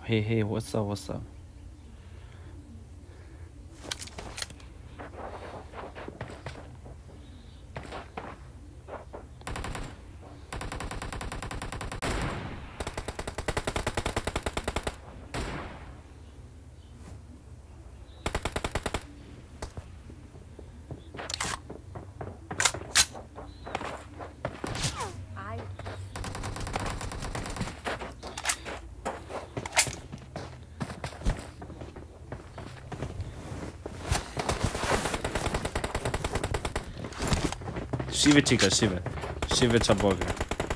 Hey, what's up? Shiva chica, Shiva. Shiva chaboga.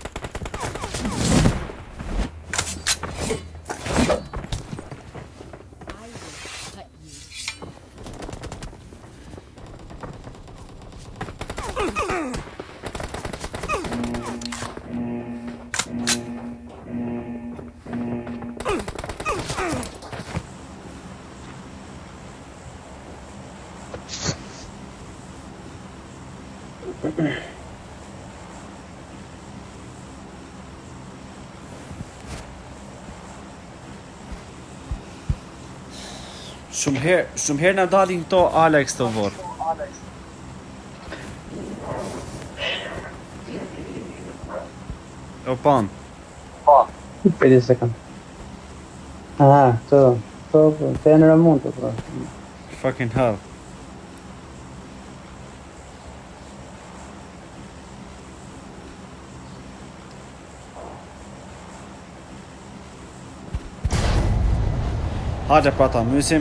Shumë herë na dalin këto Alex të vor. O pan. Pedi sekund. Ah, to te në remonto po. Fucking hell. Hajde pata, mysim.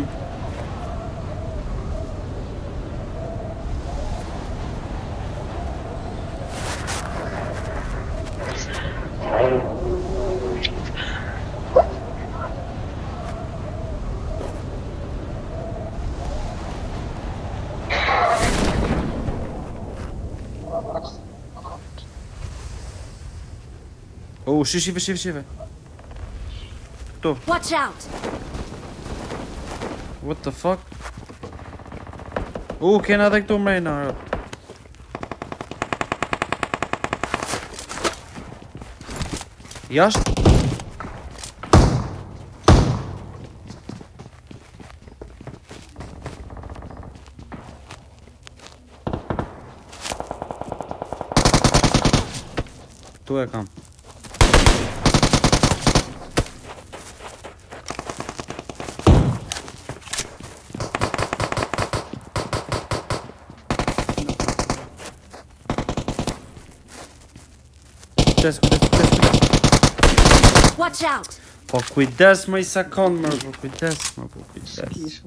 Oh, shive. Këto. Watch out! What the fuck? Kena edhe këtu mrejna. Jashtë? Tu e kam. Kujdes. Watch out! Po kujdes më i sekond më, po kujdes.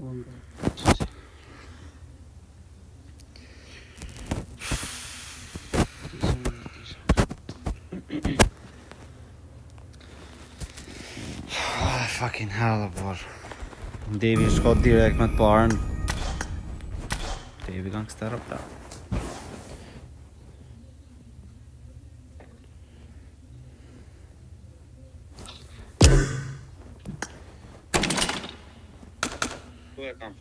Fucking hell, por. Devi shko direkt me të parën. Devi gangster pra. Welcome.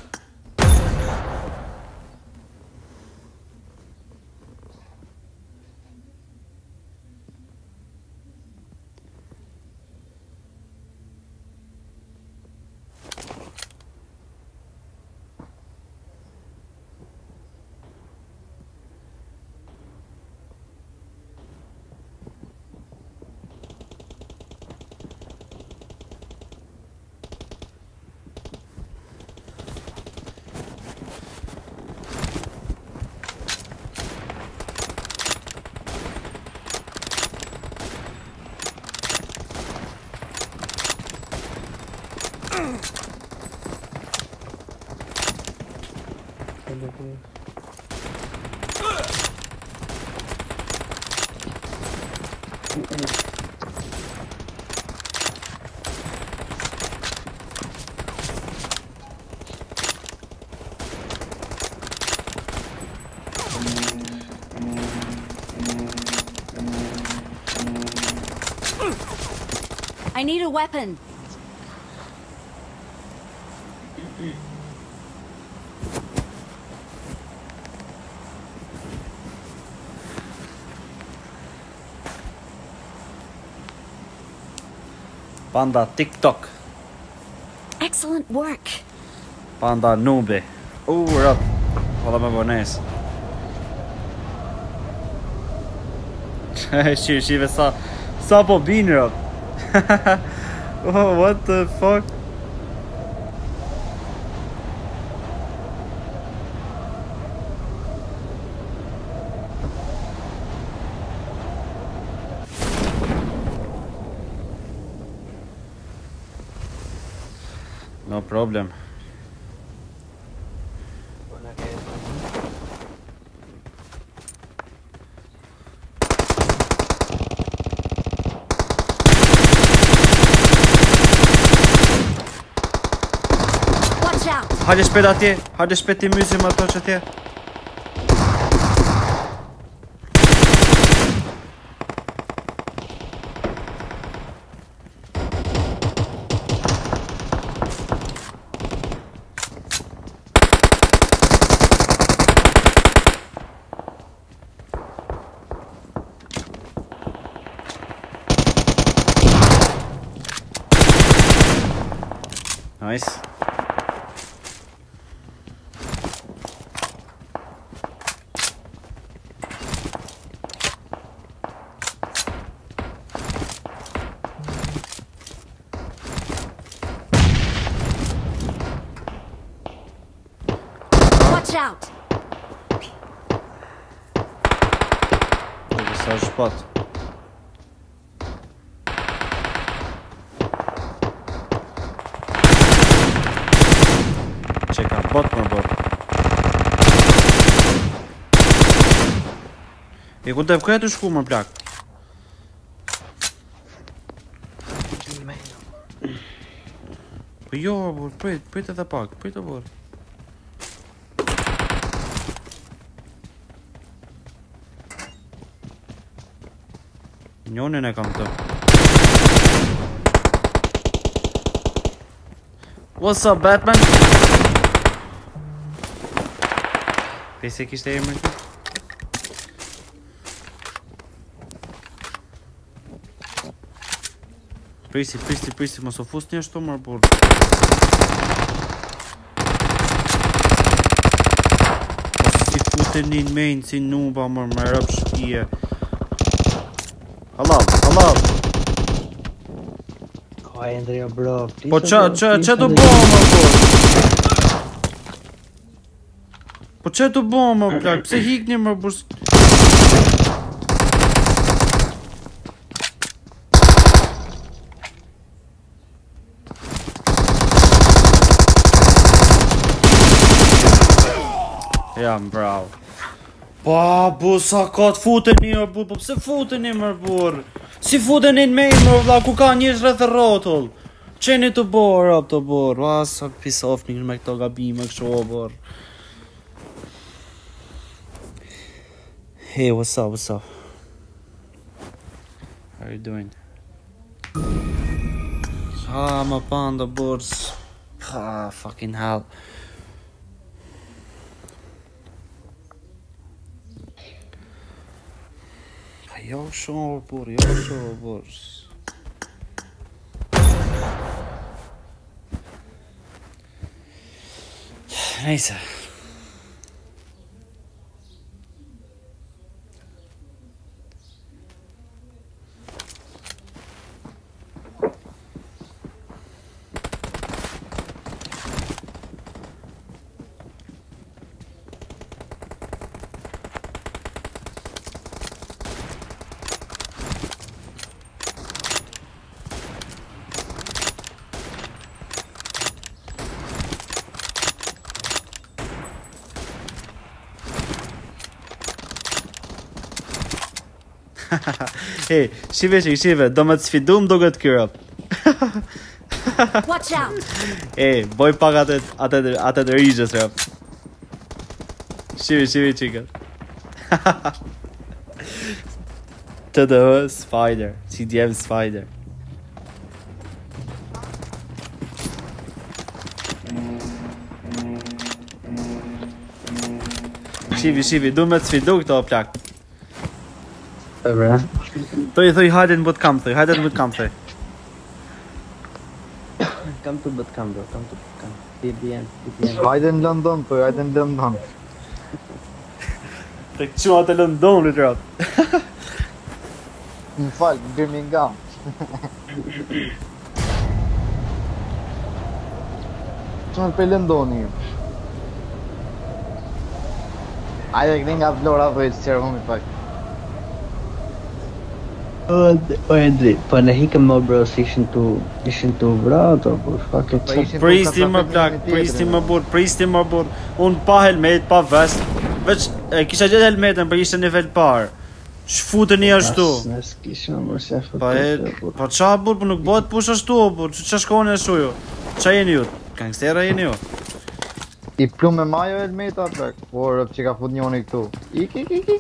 I need a weapon. Panda TikTok. Excellent work. Panda nubi. Rap. Valla me bones. Shive sa po bin rap. Oh, what the fuck? No problem. Watch out. Hajde shpejt atje, hajde shpejt ti mysim ato që tje. Nice. Watch out. Sa shpat. Që ka bot më bot. E ku të këtë shku më plak? Po jo, bur, prit edhe pak, prit e bur. Njonin e kam të. What's up, Batman? Pese kishte emër këtu? Prisi, mos u fusni ashtu më burr. Si futeni në main si nuba më rëp shkije. Halal. Ka e ndërja bro. Po që të bëmë më burr? Po që të bëmë më plak? Pse hikni më burr? Jam bravo. Pa, bu, sa ka të futeni më burr? Po pse futeni më burr? Si futeni në main më vlla ku ka njerëz rreth rrotull? Çeni të borë, të borë. Ua, sa pisofni me këto gabime kështu o borë. Hey, what's up? How are you doing? Ma panda borës. Fucking hell. Jo shumë borës. Neyse. Hey, shive, do me të sfidum do këtë kërëp. Watch out. Hey, boj pak atë të rijgjës rëp. Shive qikët. TDH Spider, CDM Spider. Shive, du me të sfidu këto plak. Thoj, hajde në bootcamp, thoj. Come to Batcam, bro. Come to Batcam. TBN. Hajde në London, po, hajde në London. Të qua të Londonit, rap. Më falë, Birmingham. Qënë për Londoni ju? Hajde këni nga Vlora dhe që qërë humi pak. O Andri, po në hikëm më bro, si ishin tu vrato, po shfake që... Pristi më plak, pristi më burr. Unë pa helmet, pa vest. Veç, kisha gjetë helmetën, për ishte nivel parë. Shfuteni ashtu. Nes kisha më shefë Pa qa burr, për nuk bëhet push ashtu, burr. Qa shkoni ashtu ju? Qa jeni ju? Gangstera jeni ju? I plu me majo helmeta, plak. Por që ka fut njoni këtu. Ik.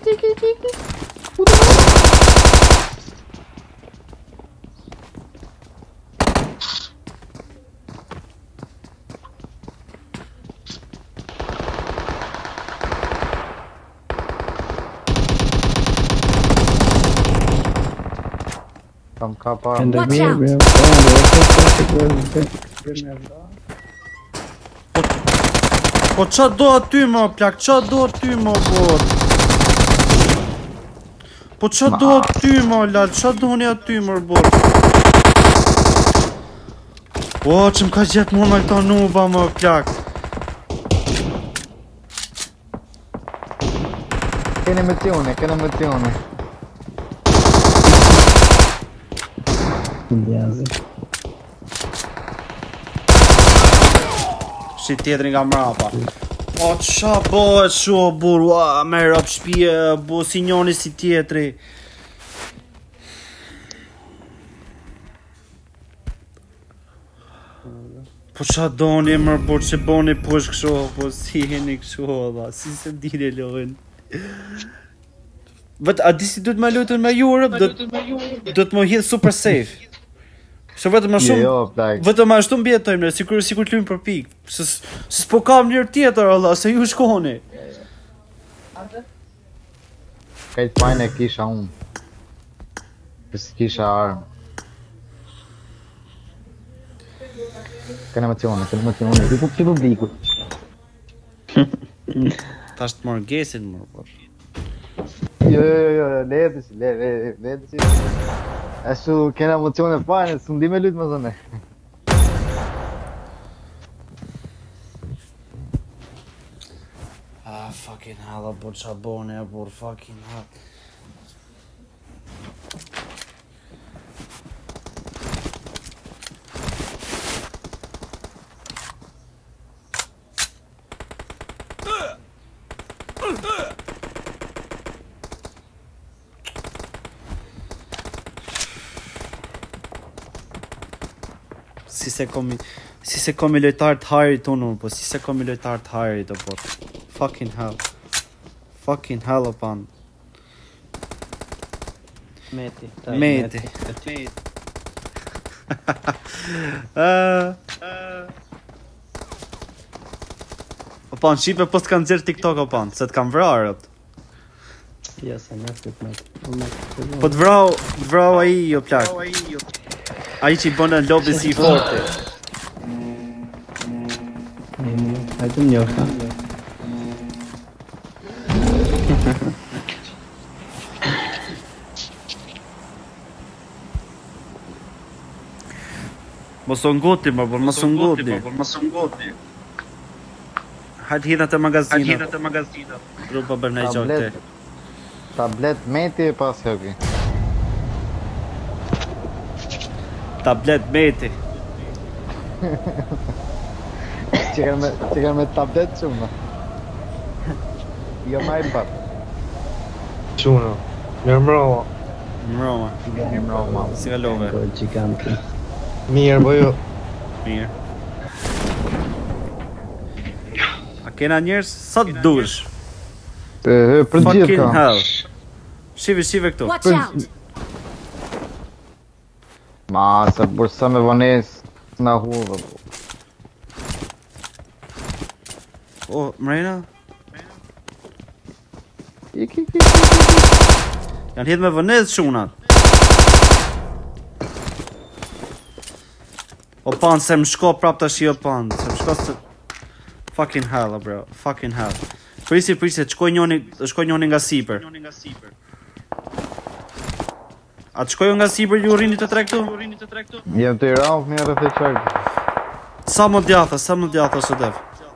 Kam ka para. Watch out! Po qa do aty më plak, qa do aty më burr? Po qa do aty më lal, qa do një aty më burr? O, që m'ka gjetë mua me këta nuba më plak. Kene me tjone. Ndjazi. Si tjetëri nga mrapa. O, qa bëhet shu, burr, ua, me rap shpije, bu, si njoni si tjetëri. Po qa doni mërë, burr, që boni push kësho, po si jeni kësho, dha, si se dini lojnë. Vet, a di si duhet me lutën me Europe, do të më hidh super safe. Se vetëm më shumë, Jo, plak. vetëm ashtu mbjetojmë ne, sikur të luajmë për pikë. Se s'po kam njërë tjetër, Allah, se ju shkoni. Kajtë pajnë e kisha unë. Pësë kisha armë. Kene me tjone. I publiku. Tash të morë gesin, morë, por. Jo, ledhësi. Ashtu kena emocione fajnë, së ndi me lutë më zëne. Ah, fucking hell, por qa bone, por fucking hell. Si se komi lojtar të harit unë, po si se komi lojtar të harit, po. Fucking hell. Fucking hell, opan. Meti. Opan, shipe po t'kan zirë TikTok, opan, se t'kan vrarët. Ja, se nësit meti. Po t'vrau aji, jo plak. Aji që i bënë në lobby si i forte. Hajde më njohë, ha? Mos o ngoti, më bërë, mos o ngoti. Hajtë hidha të magazinat. Grupa bërë në i gjokte. Tablet meti e pas hëpi. Tablet meti. Që kanë me tablet qumë. Jo ma i bërë. Qunë, mirë mrova. Mroma. Si ka love. Ko gjigante. Mirë, po jo. Mirë. A kena njerës? Sa të dush? Për gjithë Fucking ka. hell. Shive këtu. Watch out! Ma, se bursa me vones na hudhë. O, mrejna? Ik. Janë hidh me vënez shunat. O pan se më shko prap tash o pan. Se më shko se fucking hell bro. Fucking hell. Prisi, shkoj njoni nga sipër. A të shkoj nga sipër ju rini të tre këtu? Jem të i rauf një rreth e qartë. Sa më djatha së dev.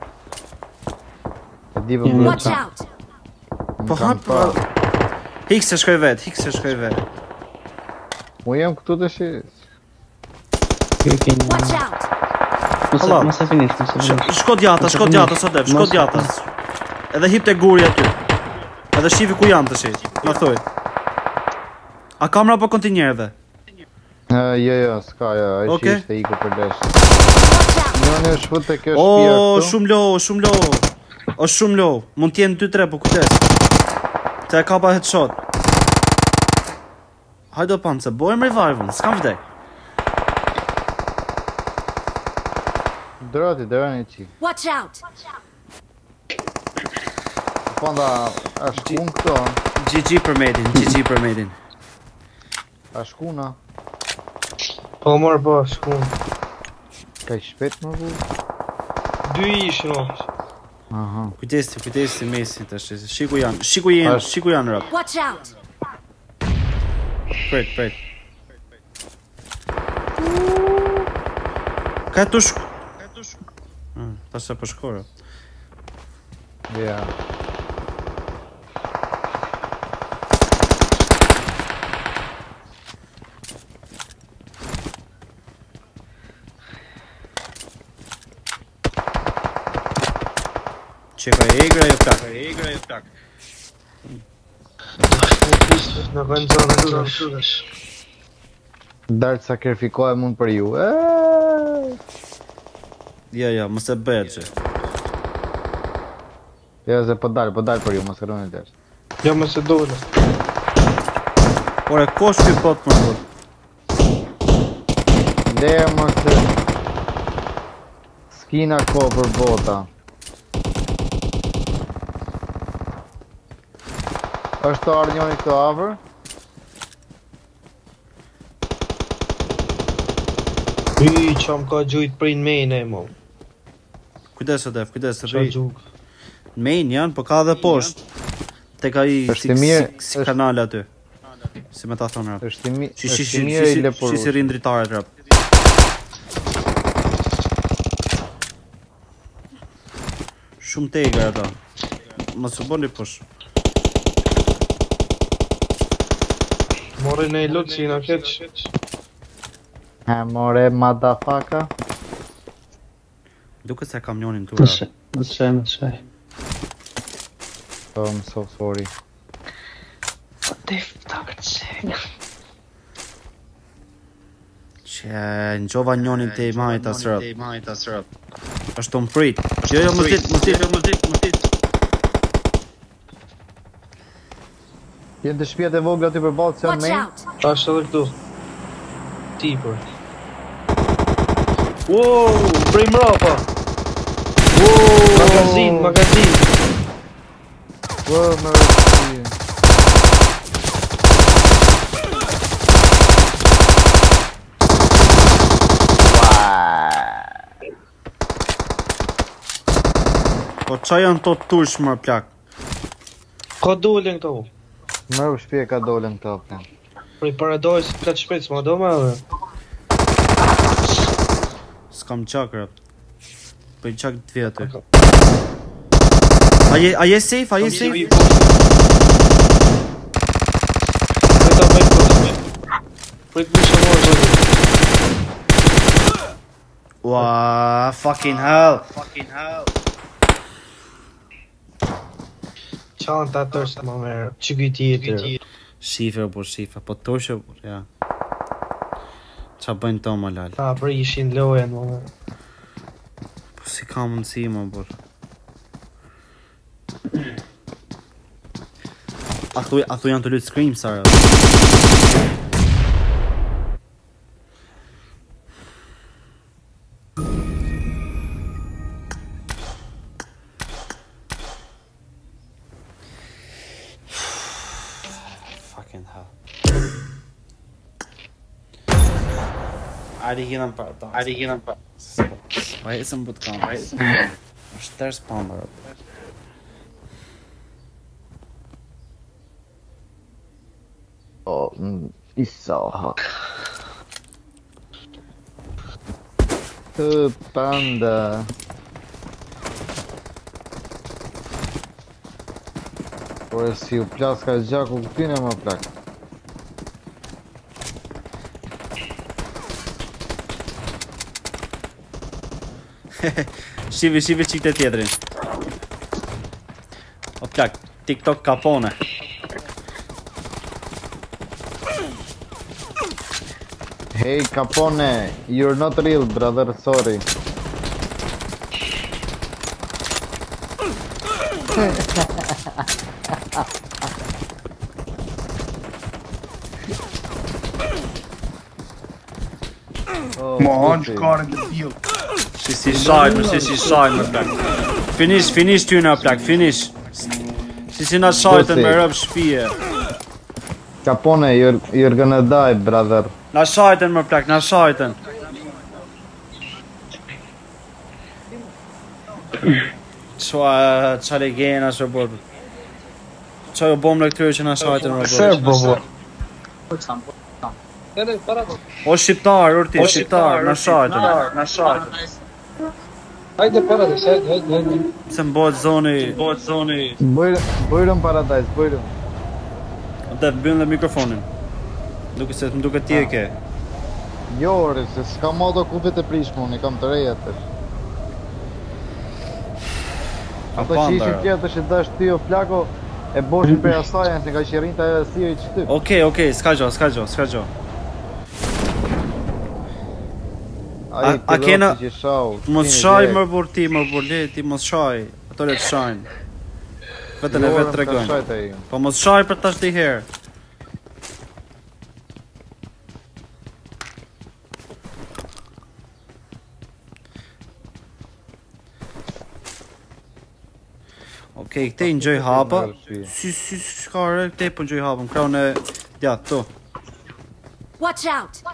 E di për Watch bërë out! Po hap. Hik se shkoj vet. Mu jem këtu të shi. Watch out! Mos e finish. Shko djata së dev, shko djata. Edhe hip te guri aty. Edhe shifi ku jam tash. Ma thoj. A kamera po kontinjerve? Jo, s'ka, jo, ai Okej. ishte iku për desh. Watch out! Njoni është fut te kjo O, shtëpia këtu. shumë low. O, shumë low. Mund t'jenë 2-3, po kujtes. Te e kapa headshot. Hajdo pan, se bojmë revival, s'kam vdek. Dërani qi. Watch out! Ponda, a shkun këto, GG për medin. a shkuna. Po mor po, shkun. Ka i shpet më vu. 2 ishin o. Aha. Kujdesi mesin tash. Shiku janë rap. Watch out! Pret. Ka të shku. Tash sa po shkora. Ja. Çeka egra jo plak. Në kanë zonë këtu. Dalë sakrifikohem unë për ju. Ja, mos e bëj që. Ja, se po dal për ju, mos kërroni të jashtë. Jo më se dole. Ore, kosh ky bot më bot. Leja mos të... Skina ko për bota. Është të ardhë njoni këto avër? Qam ka gjujt prin mejnë e mo. Kujdes Dev, Qa rri. gjuk. Main janë, po ka edhe poshtë. Tek ai Është i mirë, si kanal aty. Si me ta thonë rap. Është i mirë i Si leporuar. rin dritaret rap. Shumë tegar ata. Mos u bëni push. More në i lutë si në keq. Ha, more madafaka. Duket se kamionin tu. Mos shaj. Oh, I'm so sorry. Që njova njonin te i majta sërap. Është të mprit. Jo, më dit. Jenë të shpjet e vogla ty për balë që janë Watch main. out! Ashtë edhe këtu. Tipër. Wow! Prej mrapa. Magazin. Wow, më rësi. Po qa janë to tush më plak? Ka dolin këto. Më rëv shpje ka dolen këto, plan. Prej paradojës ka të shpejt, s'ma do me edhe. S'kam qak rap. Po i qak të vjetë. A je safe? Prej ta bëjt kërës. Prej të bësha morë zotë. Ua, fucking hell. Qanë ta tërst ma merë. Që gjy tjetër. Shife, po toshe, ja. Qa bëjnë to më lal? Ta për ishin lojen ma merë. Po si ka mundësi më bur. A thu janë të lutë Scream, Sara? Fucking hell. Ajde hinën për ta. Ajde hinën për. Pa hecëm but kam. Është tërë spamër. O, isa hak. Të panda. Po e si u plaska gjaku këtine më plak. Shivi qikte tjetrin. O plak, TikTok kapone. Hey Capone, you're not real brother, sorry. Mon, shkarën të pjo. Si shajnë më plak. Finish ty në plak, finish. Si na shajtën me rëp shpije. Capone, you're gonna die, brother. Na shajtën më plak, na shajtën. Qa legena që bërë. Qa jo bom në këtyre që na shajtën më Se bërë. O shqiptar, urti, shqiptar, na shajtën. Hajde paradise, hajde. Se m'bojt zoni. Bujrëm paradise, bujrëm. Dhe bëjnë dhe mikrofonin. Duke se më duke ti e ke. Jo, ore, se s'ka modo kupit e prishmë, unë i kam të reja të. Ato që ishin tjetër që dash ty o plako, e boshin për asajen, se ka qirin të ajo e si i qëtyp. Okej, s'ka gjo. A kena... Mos shaj më bur ti, le ti mos shaj. Ato le të shajnë. Vetën e vetë të regojnë. Po mos shaj për tash t'i herë. Okej, këte i njoj hapa. Si shkare, këte i po njoj hapa. Më kraun e djatë, to. Watch out!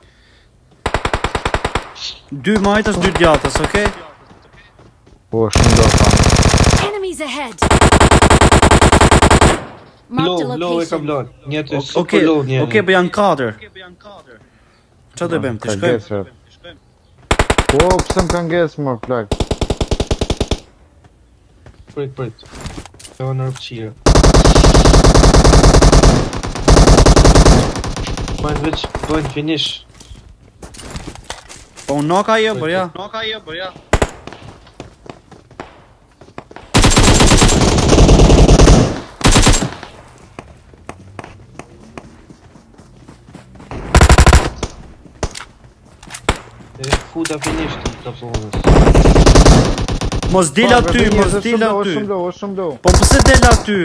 2 majtas, 2 djatës, okej? Po, shumë do thamë. Enemies ahead! Marked a Low e kam location. lon. Njëtë super low njëri. Okej, për janë 4. Qa të bëjmë, të shkojmë? Po, pëse më kanë gesë më plak. Prit. Të në rëpqira. Bojnë finish. Po unë noka jo, bër ja. E futa finish të punës. Mos dil aty. O shumë lo. Po pëse del aty?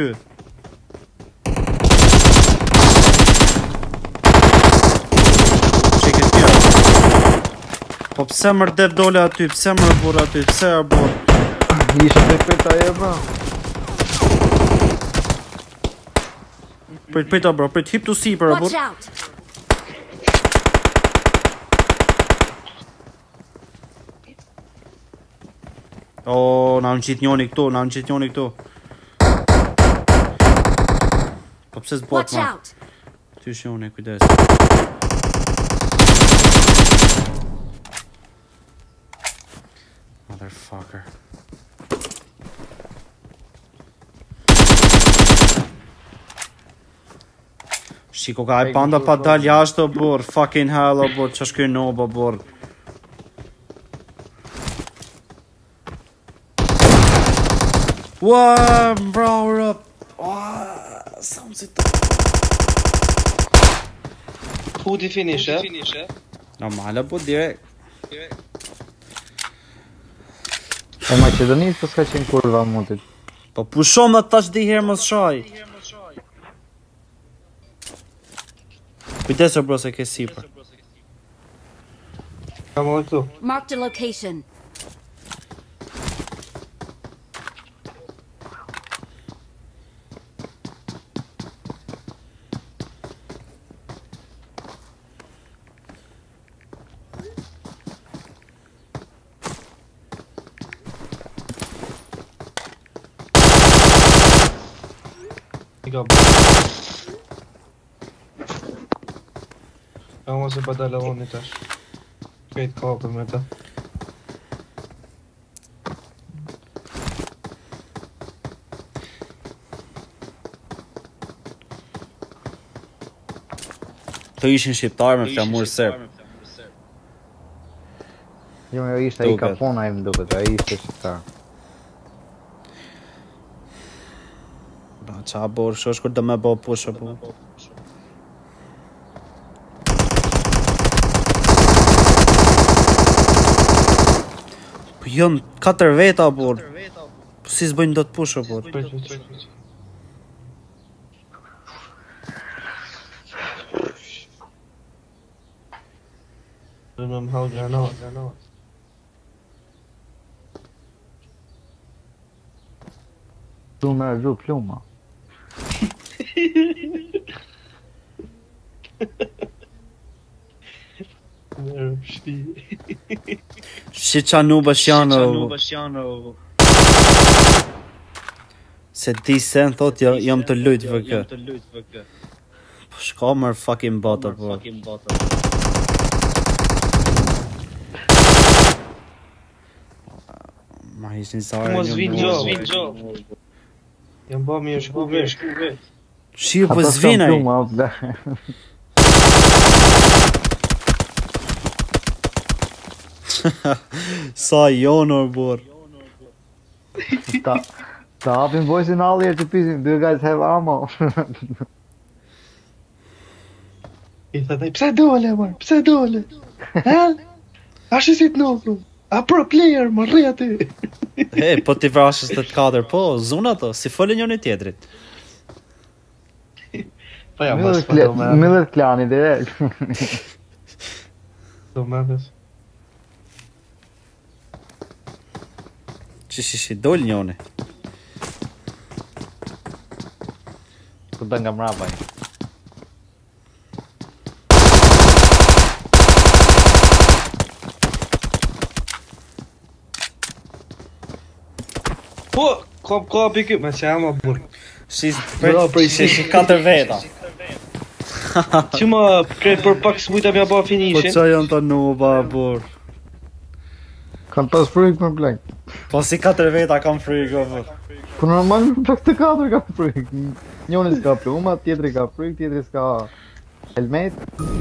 Qeke tjera. Po pëse më rdev dole aty, pëse më rëbur aty, pëse rëbur? Ishe të këta e bro. Prit o bro, prit hip to si për rëbur. Watch out! O, na në qitë njoni këtu, Po pëse s'bot Watch ma? out! Ty shjone, kujdes. Motherfucker. Shiko ka e panda pa dal jashtë o bur, fucking hell o bur, qa shkoj nob o bur. Ua, bro, rëp. Sa më si të... Futi finish, e? Normale, po direkt. E Macedonisë po s'ka qenë kurva mutit. Po pushon dhe tash di herë mos shaj. Kujdes o bro se ke sipër. Kam o këtu. Marked a location. I ka bërë. Ja mos e pa dalë unë tash. Këtë kapër me ta. Të ishin shqiptarë me flamur serb. Jo, ishte ai kapona im duket, ai ishte shqiptar. Ba, qa borë, shosh kur do me bo pusha bu. Po jënë 4 veta borë. Po si s'bëjnë do të pusha borë. Në më hau granat. Tu me rru pluma. Në rëpshti. Shi qa nubësh janë se ti sen thot jam të lujtë vë kë. Po shka mërë fucking bota po. Ma ishin sare Mos vin gjo. Jam ba mi e shku vesh. Shio po zvinaj. Sa jonor bor. Ta hapim voice-in all që pysim, do you guys have ammo? I tha taj, pse dole, mor, pse dole? Ha? Ashtë si të nofru. A pro player, më rri aty. He, po t'i vrashës të të 4, po, zuna to, si folin njën e tjetrit. Po ja, mas po do me. Millet klani direkt. Do me ves. Që dol njone. Ku dë nga mrabaj. Po, kop i kë, me që jam a burë. Shi 4 veta. Që më krejt për pak s'mujta mja ba Po finishin. qa janë të nuba, bor. Kanë pas fryk me plek. Po si 4 veta kam frikë, bor. Po normal plek të 4 ka fryk. Njoni s'ka pluma, tjetri ka fryk, tjetri s'ka helmet.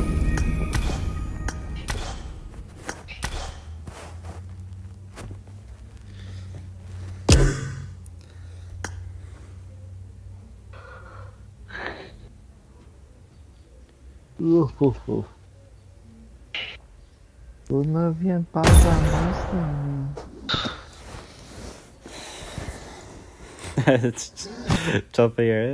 Po më vjen pasa masta. Qa për jere?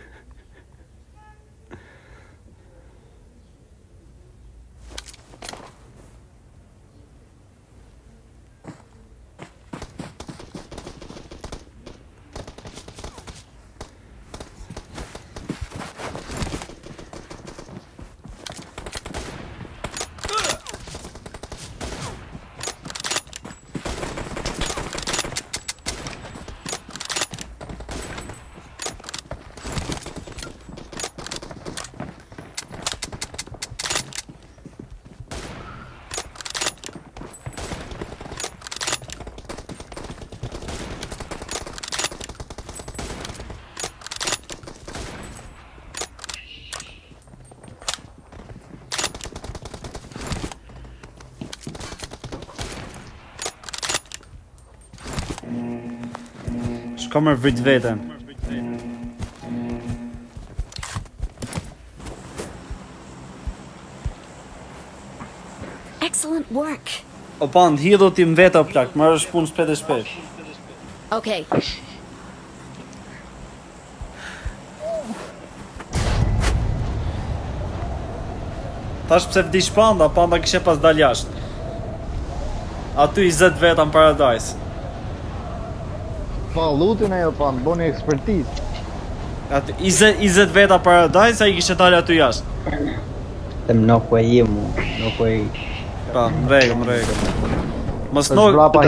Shko mërë vrit vetën. Excellent work. O pan, hidho ti më veta plak, më është punë shpet e shpet. Okay. Tash pse vdish panda, panda kishe pas dal jashtë. Aty 20 veta në Paradise. Pa lutin e jo pa, në boni ekspertiz. Aty 20 veta Paradise, a i kishe dalë aty jashtë. Them nuk e jemu, nuk e... Pa, më rregë. Mos është nok, brapa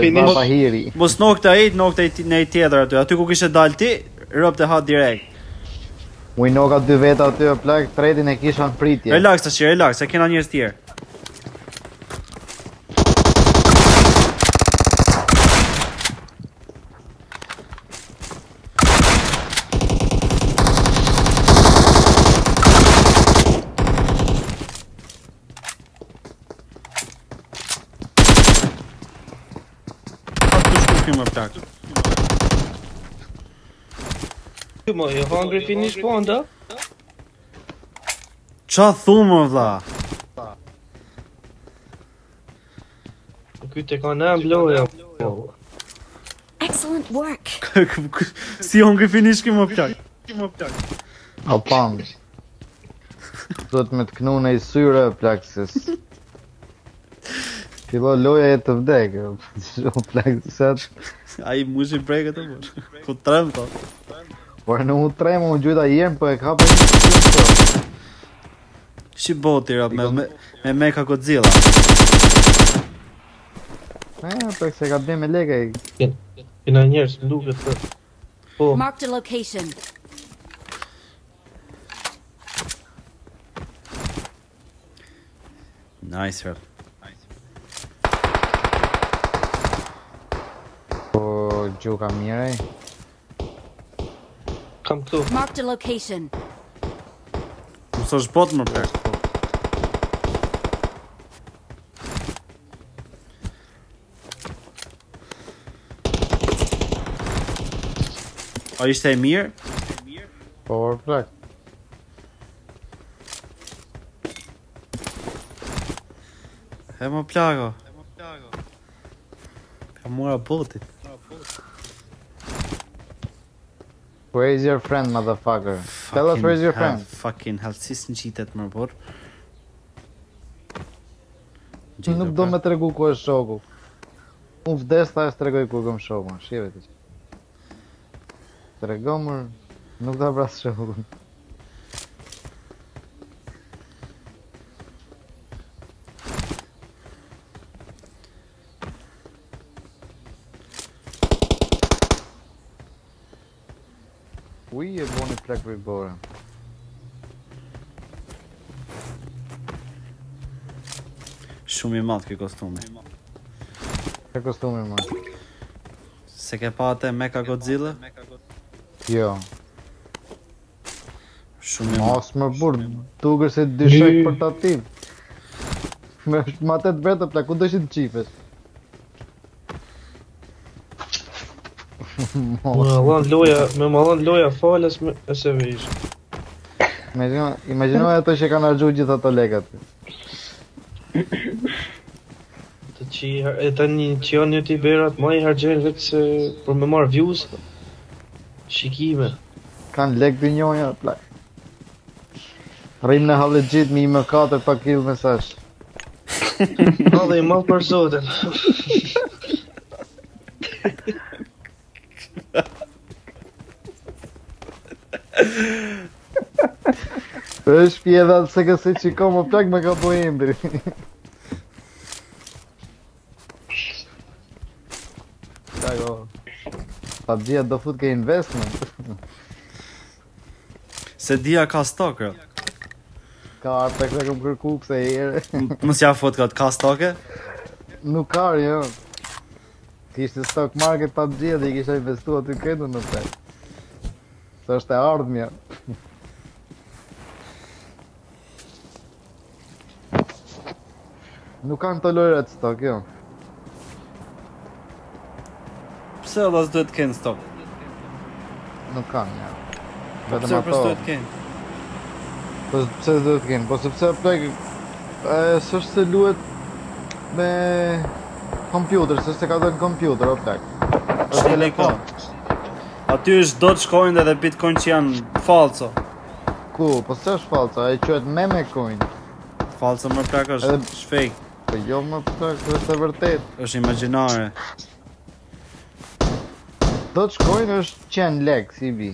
hiri, mos nok të ajit, nok të në i tjetër aty. Aty ku kishe dalë ti, rëp të hat direkt. Ujnoka 2 veta aty o plak, tretin e kisha në pritje. Relax tash, relax, se kena njerëz tjerë. Më plak. Come on, you hungry finish ponda? Qa thumë vlla? Ky te ka në mbloja. Excellent work. Si hungry finish ki më plak. O pam. Do të me të knu në i syre plaksis. Filo loja e të vdekë. O plaksis. Ai mushi breket të bërë. Ku trem to. Por në u tremu, u gjujta jem, po e ka për një të Si boti rap me Mecha Godzilla. Për se ka bim me leke. Kena njerës më duket të... Po, Marked a location. Nice rap. Po gjuka mire. kam këtu. Marked a location. Mëso shbot më plak. A ishte e mirë? Po plak. E më plako. Ka mora botit. Where is your friend, motherfucker? Tell us where is your friend. Fucking halësis në qitet më por. Nuk do me tregu ku është shoku. Unë vdes ta e së tregoj ku këm shoku. Shive të që. Trego mër, nuk da bras shoku. Uj e boni plak për i bore. Shumë i madh ky kostumi. Ka kostumi ma. Se ke pa atë Mecha Godzilla? Jo. Shumë i madh. Mas më burë, duker se dyshek portativ. Me ma të vetë plak, ku do që të qifesh? Me mallon loja falës me se vish. Imaginoj ato që kanë argju gjithë ato lekat. Të që e tani që janë një t'i berat ma i hargjen vetë se për me marrë views. Shikime. Kanë lek të njoja, plak. Rrim në halët gjitë mi më 4 pa kill mesash. Ka dhe i malë për zotin. është pjedha se kësi që ka më plak me ka po embri. Tako, PUBG-a do fut ke investment. Se dia ka stoker. Ka arpe këta këm kërku këse ere. Mos ja fot ka stoke? Nuk ka, jo. Kishte stock market PUBG-a dhe i kisha investu aty këtë në plak. Se është e ardhmja. Nuk kanë të lojrat stok, jo. Pse edhe as duhet kënë stok? Nuk kanë, ja. Po pse përës duhet kënë? Po pse duhet kënë? Po sepse plek... Sështë se luet me... Computer, se se ka dhe në computer, o plek. Shë e lejko. Aty është Dogecoin dhe Bitcoin që janë falso. Ku? Po se është falso? A i quet meme coin. Falso më plak është fake. Po jo më plak, është e vërtet. është imaginare. Dogecoin është 100 lek, si bi.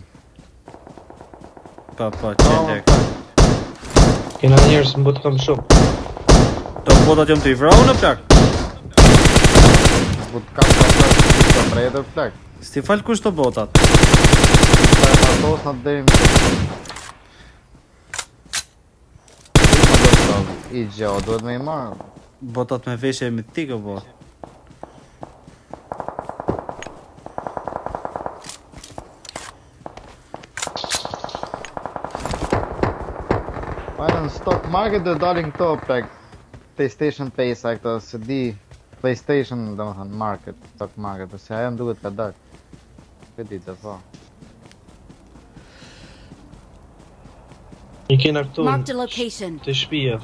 Pa, 100 lek. Kena njerës më botë kam shumë. To botat jam të i vrau në plak? Po të kam të prejtë plak. Sti falë kush të botat? Pa e patos në të derim. I gjo, duhet me I marrë. Botat me veshje me tikë, po. Në stock market dhe dalin këto plek PlayStation Pesa këto se di PlayStation dhe më thënë market, stock market, se ajo më duket ka dalë. Këtë ditë po. I kena këtu Marked a location. të shtëpia.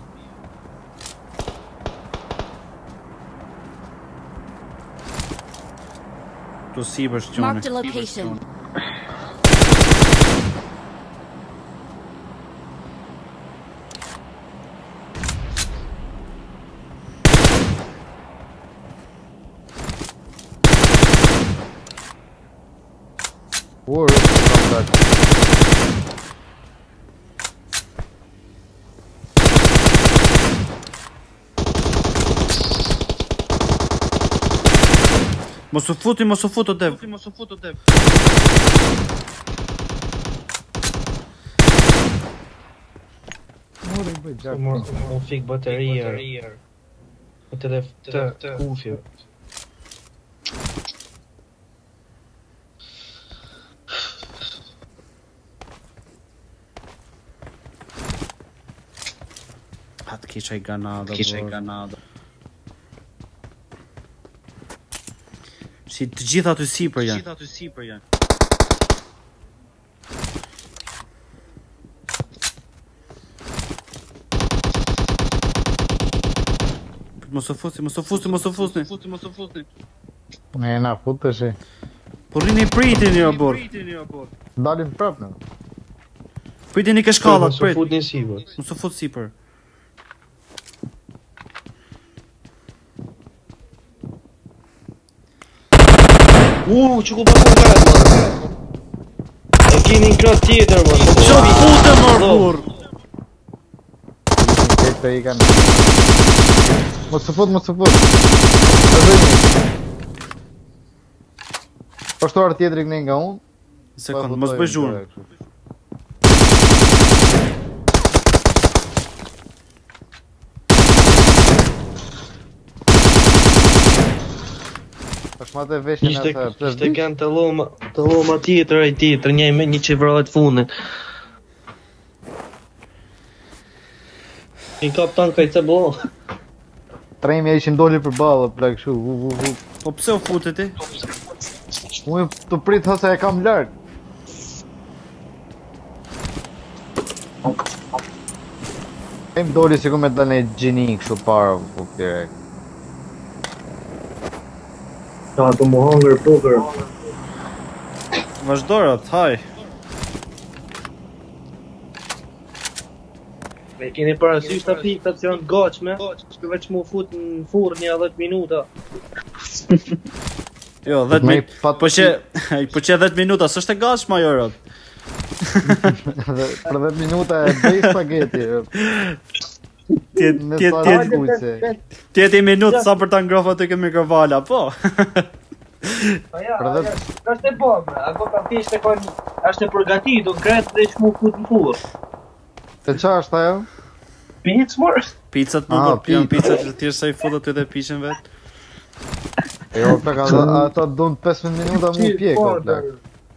Tu si për shqone. Marked a location. Ua, rështë të kam dalë. Mos u futu dev. Muri bëj gjak. Më fik bateria. Të kufje. Atë kisha I ganado. Si të gjitha të sipër janë. Mos u fusni. Ne na futeshi. Po rini pritin jo bor. Dalim prap në. Pritini ke shkallat, Mos u prit. fut një sipër. Mos u fut sipër. Që ku pasun kratë, mërë? E kini në kratë tjetër, mërë. Ço futë mor burr. Këtë I kanë. Mos u fut. Të dhëni. Pashtuar tjetëri këne nga unë. Sekond, mos bëj zhurmë. Është ma të veshin e të Ishte kanë të loma tjetër e tjetër, një me një që vrahet fundin. I kap tanka I të bo. Tremja ishin doli për balë, plak shu, Po pse u futet ti? Unë të prit hëse e kam lartë. E më doli si ku me të dalë një gjeni kështu parë, po direkt. Ka të më hangër poker. Vazhdora, haj. Me keni parasysh të piktat që janë gatshme, që veç mu fut në furrë një 10 minuta. Jo, 10 minuta. Po që 10 minuta, s'është e gatshme ajo rot. Për 10 minuta e bëj spageti. Tjeti minutë sa për ta ngrohur aty ke mikrovala, po. Po ja, është e bomë, ako ka thjesht e kanë, është e përgatitur, kretë dhe që mu fut në furrë. Te qa është ajo? Picë mërë? Picat nuk janë picat që thjesht sa I fut aty dhe pishin vet. Jo, plak, ato dun 15 minuta mu pjek, o plak.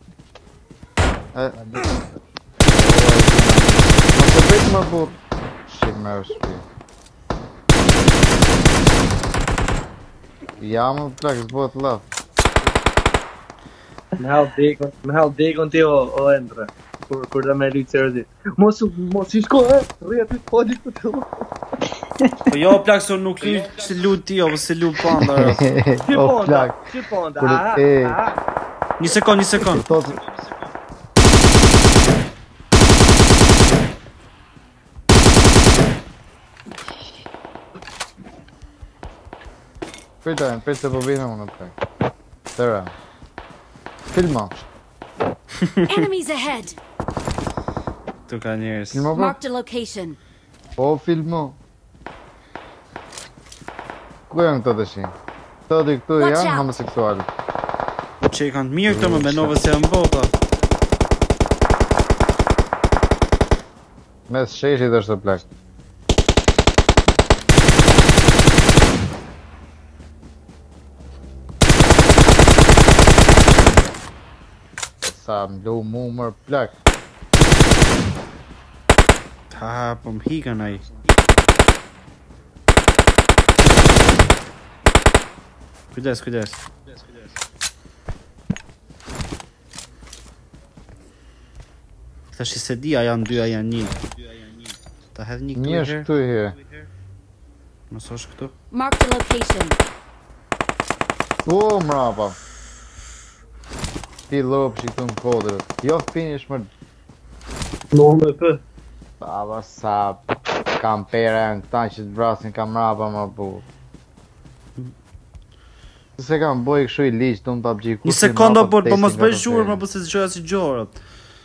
Mos e bëjt më burr. Shqip me është shpi. Ja më plak, s'bot laf. Me hall degon ti o Endre. Kur dhe me lytë serëzit. Mos I shko, rrëja ty të podi këtë të. Po jo plak se unë nuk lyt si lut ti apo si lut panda. O plak. Që ponda, Një sekond. Prit se po vina unë plak. Tëra. Filma. Enemies ahead. Tu ka njerëz. Filma po? Marked a location. Po filmo. Ku janë këto të shi? Këto dhe këtu Watch janë out. homoseksual. Që I kanë të mirë këto më menove se janë bota. Mes sheshit është të plak. sa m'lu mu mër plak. Ha, po m'hikan ai. Kujdes. Tash se di a janë 2 a janë 1. Ta hedh një Një është këtu. këtu here. Mos është këtu. Mark the location. O, mrapa. Ti lop që këtu në kodrët. Jo finish më... Në me për. Baba sa... Kampera janë këta që të vrasin ka mrapa më bu. Se kam boj kështu i liq, të më PUBG. Një sekonda por, po mos bëj zhurmë, më po se zgjoja si gjorët.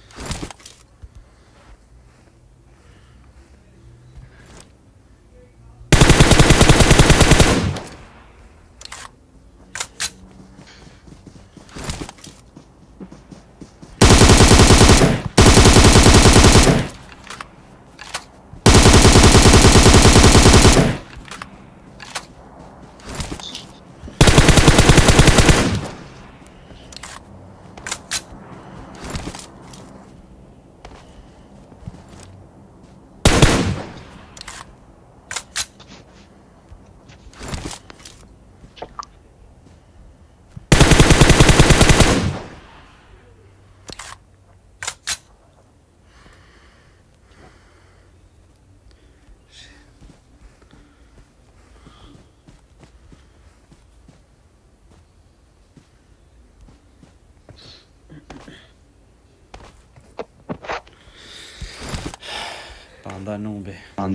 Anda numbi.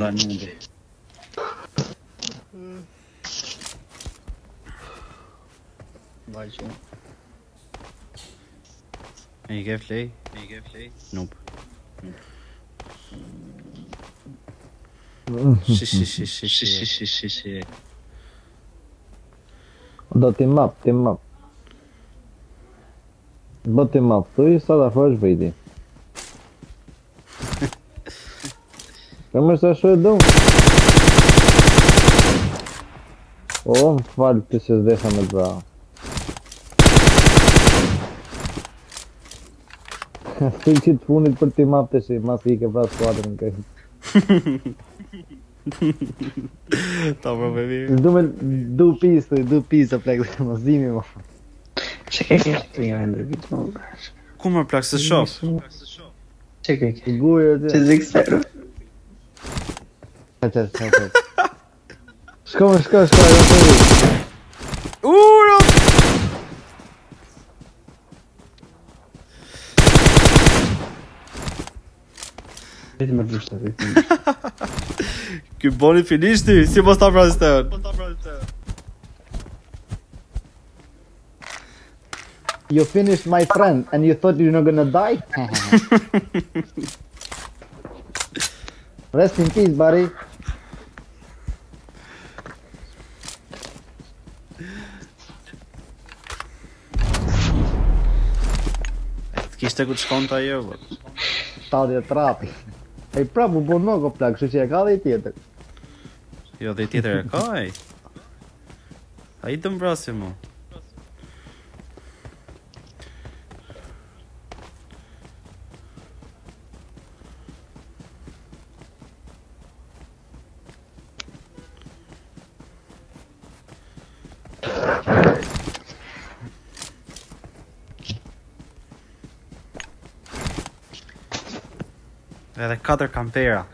Vajqo. E I ke flej? Nope. Shi. Do team up. Do team up, tu i sa da fash vejti. Kam është ashtu e dum. O, më falë të se zdesha me të bravo. Të që të funit për team up të shi, mas I ke pra skuadrën në kejtë. Ta bro baby. Du pisë plek dhe mos dimi mo. Që ke të një vendër vitë më bërsh? Ku më plak se shof? Që ke Gujë Që atë. zikseru? Shko, e do të vi. Uro! Vitë më bërsh të vitë. Ky boni finish ty, si mos ta vrasë të You finished my friend and you thought you're not gonna die? Rest in peace, buddy. Kishte ku të shkon të ajo, bër. Stadja trapi. E prap u bon nogo plak, kështu që e ka dhe I tjetër. Jo, dhe I tjetër e ka, ej. A I të mbrasi mu. Edhe 4 kampera.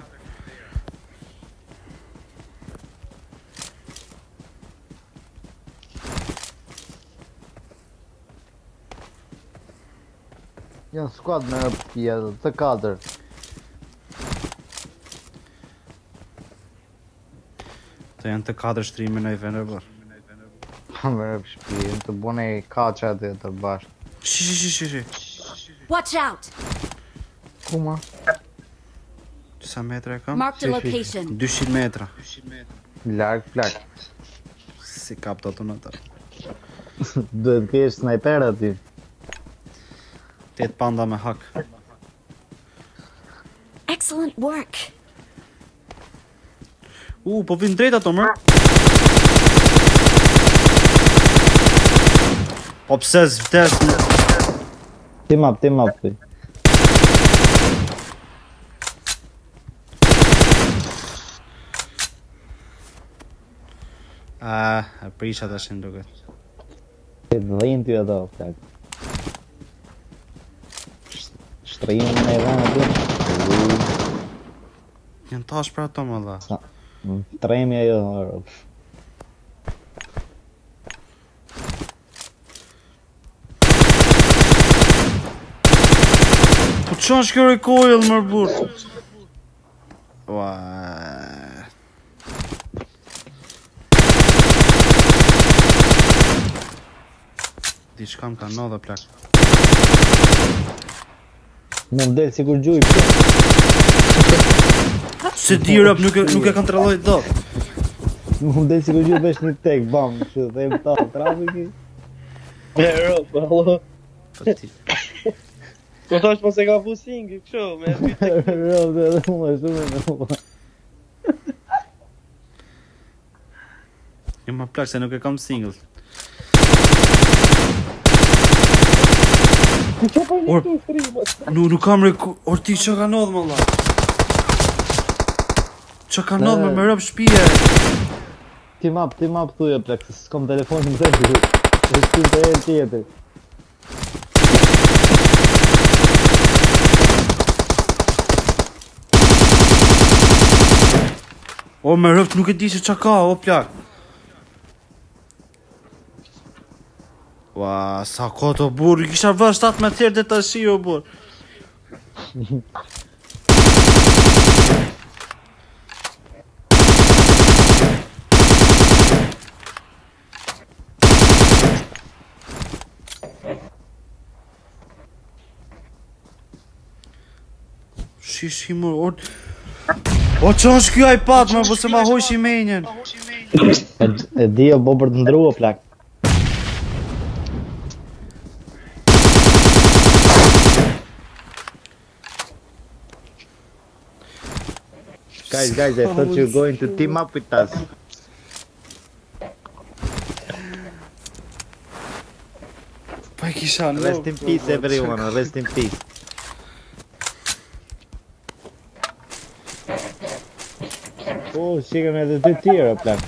Janë skuad me rëptia të 4. Të janë të 4 shtrime në I vene bër. Me rëp shpi, të bune I kaqa dhe të bashkë. Shi. Watch out! Kuma? Sa metra e kam? Mark the location. 200 metra. Larg plak. Si kap të në të. Duhet kesh sniper aty. 8 panda me hak. Excellent work. Po vinë drejt ato mërë. Po pse zvdes në... Team up, team up. E prisha tash në duket. Të dhejnë ty ato, plak. Shtrejnë me e dhanë aty. Janë tash për ato më dha. Tremi ajo. Po qa është kjo recoil mër bur? Ua. Diçka më ka në dhe plak. Më vdel si kur gjuj, për. Se di rap nuk e kontrolloj dot. Më vdel si kur gjuj vesh një tek, bam, që dhe më ta, trafi ki. Me rop, allo. Po ti. Po thash mos e ka fu singi, kështu, me dy tek. Rop, dhe më shumë e në më. Jo ma plak se nuk e kam single. Or, nuk kam or ti që ka nodhë më la. Që ka nodhë me rëp shpije. Team up, thuja, plak, se s'kom telefonin më zërë. E shkim të e tjetër. O me rëpt nuk e di që ka, o plak. Ua, sa koto bur, i kisha vë 17 herë dhe të shi o bur. Shishi mur, o që është kjo iPad më, po se ma hojsh i menjen. E di o bo për të ndrua, plak. Guys, I thought you were going to team up with us. Po e kisha në Rest in peace everyone, rest in peace. Oh, shikëm edhe të tjera, plak.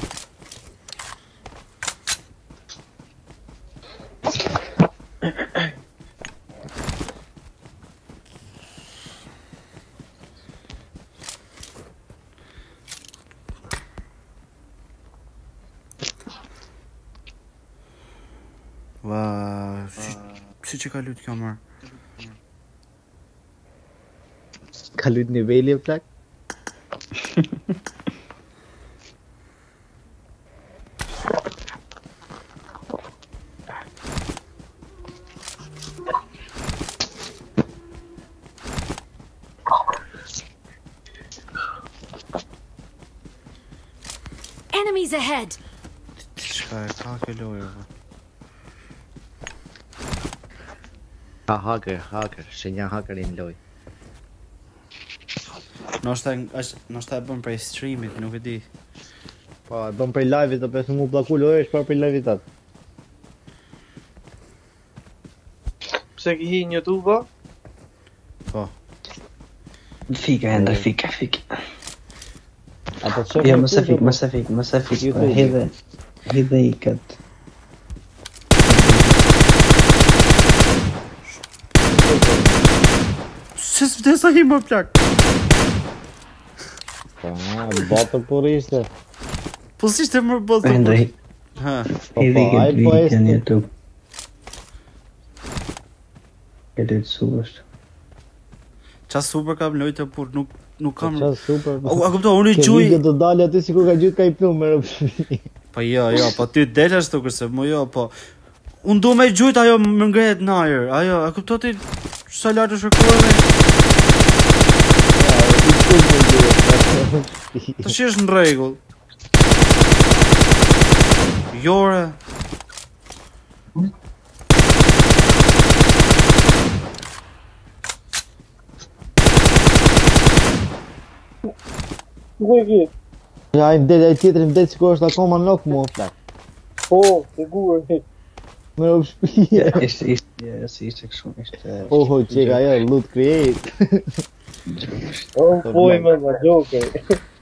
Ua, si që ka lutë kjo mërë? Ka lut niveli, plak? Enemies ahead! Qka e ka ke lojë, bë? Ka hacker, shenja hacker i në loj. Noshta e bën prej streamit, nuk e di. Po, e bëm prej live-it, të pesë mu plaku lojë, është par prej live-it atë. Pse ki hi në YouTube, Po. Fika, Ender, fika. Apo të Jo, mos e fik, hidhe i këtë. Se s'vdesa hi më plak. Po, batër por ishte. Po s'ishte më bëllë Ender, Ha. hidhe i ai këtë po video esti. në YouTube. Këtë të subështë. Qa super kam lojtë, por nuk kam... Qa super. A kupto, unë i Ke gjuj... video të dalë aty si kur ka gjyt ka i plumë me rëpshmi. Po jo, po ty del ashtu kërse, mo jo, po... Unë du me i gjujt ajo më ngrehet në ajer, ajo, a kupto ti... Sa lartë është shërkuar Të shi është në regull. Jore... Ku e ki? Ja, ai tjetëri më del si kur është akoma nok mua, plak. Po, e gurë. Në shtëpi. Ishte kështu, ishte... Oho, qeka jo, loot create. Poj me nga Joker.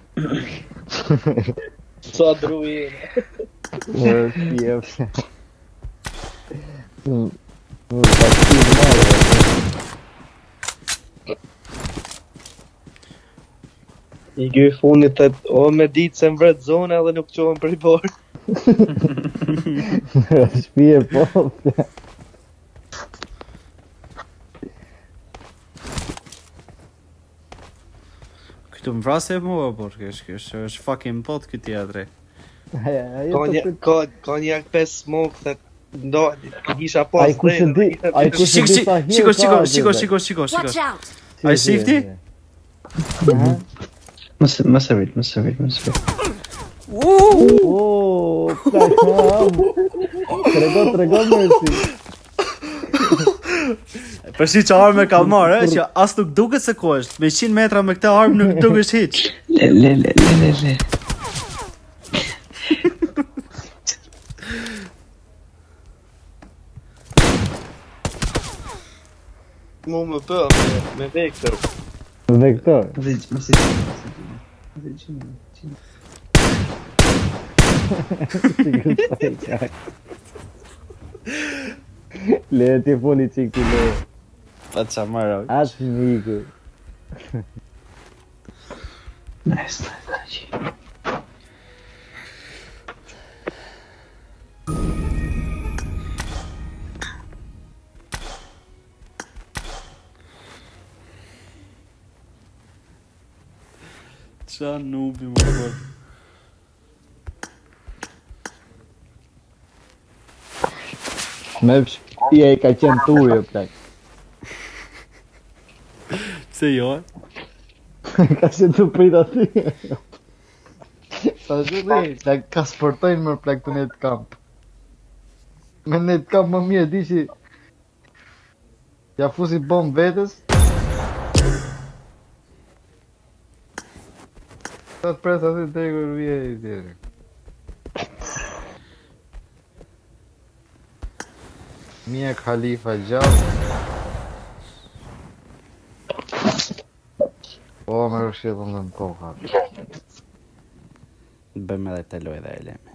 Sa druin. Në shtëpi. Pa shpi në marrë. I gjy funit të o me ditë se mbret zona edhe nuk qohen për i borë. Në shtëpi e po. Këtu më vrasë e mua, por është fucking pot këtë tjetëri. Ka një pes smoke dhe ndo, kisha pas Ai kush e di, ai kush e di sa Shiko. Watch out! Ai safety? Mos e rrit. Oh, Trego mërësi. Përsi që armë ka marrë, që as nuk duket se ko është. Me 100 metra me këta armë nuk duket hiç. Le. mu më pë me vektor. Vektor. Mos e Le ti foli qik ti le. Pa qa marrë. Atë miku. Nice. Qa nubi më bërë. Me shtëpia I ka qenë tuj o plak. Pse jo? Ka qenë të prit aty. Sa zhulli, plak ka sportojnë më plak të net kamp. Me net kamp më mirë di që ja fusi bomb vetës. Sa të pres aty të kur vje I tjerë. Mia Khalifa gjallë. Po, me rëshqetën dhe në koha. Bëjmë edhe të loj dhe e leme.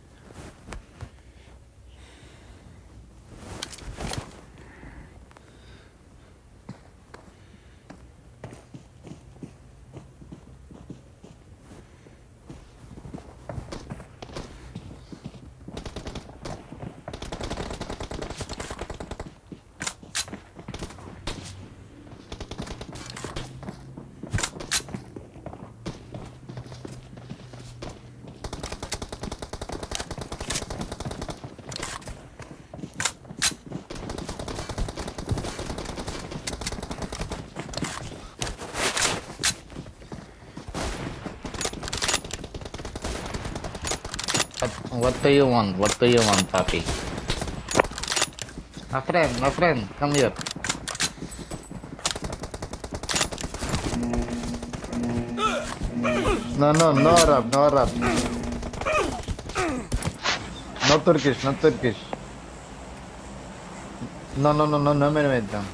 What do you want? What do you want, papi? My friend, come here. No Arab. No Turkish. No, me down.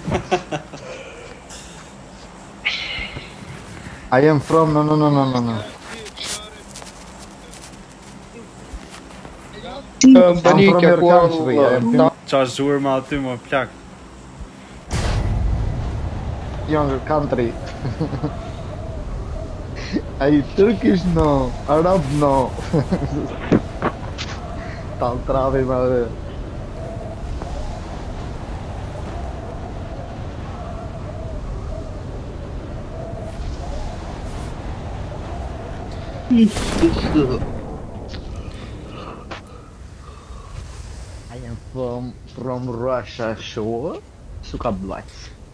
I am from, no. I'm from your country. I am from Qa zhurë ma aty më plak. your country. I Turkish no, Arab no. Tal travi madre. I am from Russia, sure. Сука, блядь.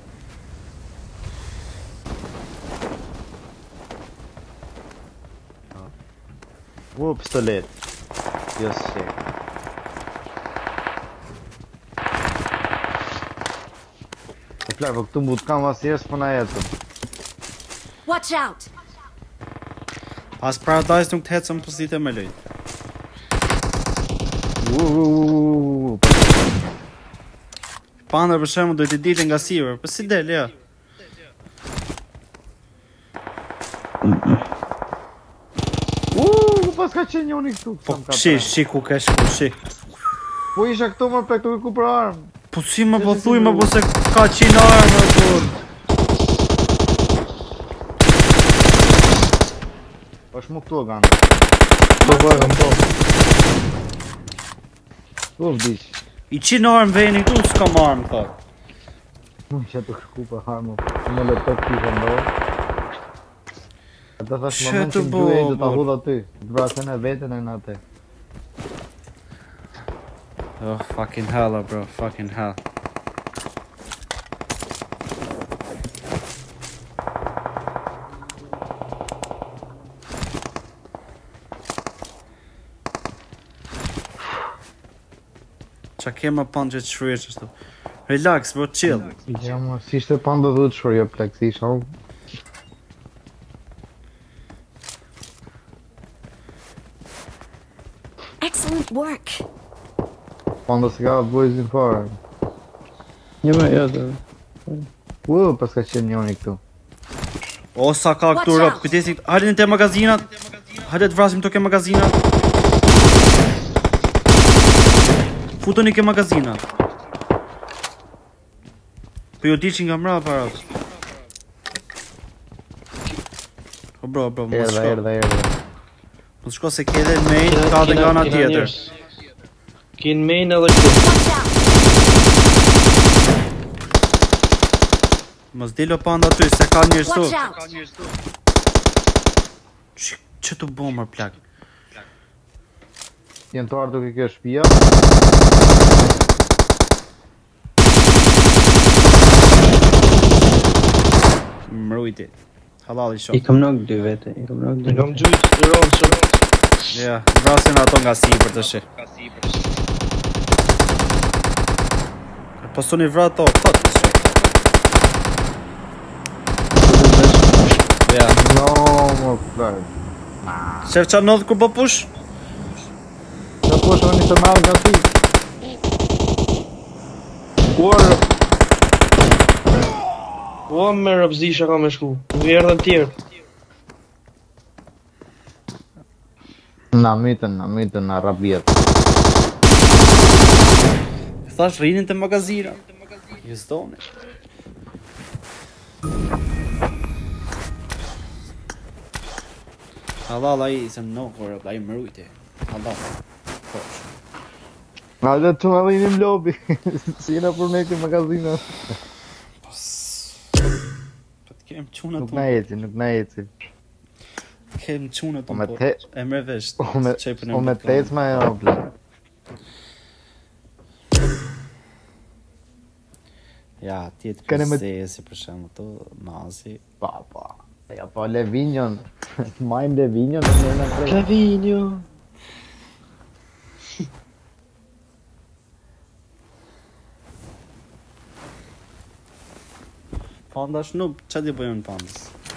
Во, пистолет. Yes, shit. Бля, во кто будет кам вас есть на этом? Watch out! Pas Paradise nuk të hecëm pësite me lejt. Wo. Panda për shembull do t'i dilte nga sipër, po si del, ja. Ku pas ka qenë njoni këtu? Po shi ku ka shku, shi. Po isha këtu më plak tu ku për armë. Po si më po thuj më po se ka qinë armë, por. Është mu këtu e ganë. Po vajam po. Tu vdiq. I qinë armë veni këtu, s'kam armë, thot. Nuk që të shku për armë. Në le të kisha ndohë. Ata thash më mund që më gjuje dhe ta hudha ty. Të vrasën e vetën e në atë. Oh, fucking hell, bro, fucking hell. Qa kema pan që të shfryje qështu. Relax, bro, chill. Ja më, si ishte pan do dhëtë shurje plek, si isha u. Excellent work. Pan do se ka vojzin fare. Një më, ja, dhe. Pas ka qenë njoni këtu. O, sa ka këtu rëp, kujdesi, hajde në te magazinat. Hajde të vrasim të ke magazinat. Futoni ke magazinat. Po jo di që nga mra parat. O bro, mos shko. Erdhe. Mos shko se ke edhe main, ka dhe nga nga tjetër. Kin main edhe këtu. Watch out. Mos dilo panda ty, se ka njërës tu. Watch out. Që të bomër plak? Jenë të ardhë duke kjo shpia. Mrujti. Halal i I shumë. kam nok dy vete, i kam nok dy. E kam gjujt, sëron. Ja, vrasin ato nga si për të shi. Po suni vrat to, thot të shi. Ja. No, më plek. Shef qa nodhë kur po push? Që po shumë një të marrë nga ti. Kuar... O, me rëpzisha ka me shku. Nuk erdhen tjerë. Na mytën, na rabjet. Thash rinin të magazina. Ju zdoni. Halal ai se nuk vërë, ai mrujti. Halal. Posh. Nga dhe të më dhinim lobi. Si jena për me këtë magazina. Po të kem quna Nuk të na eci. kem quna të O me po. te- E mre vesh. O me tec ma e o plek. Ja, tjetë Kene me- përsesi për shemë të nazi. Pa. Ja po Levinjon. Majmë Levinjon në mërë në plek. Lavinjo. Pandash nuk, që di bëjmë në pandas?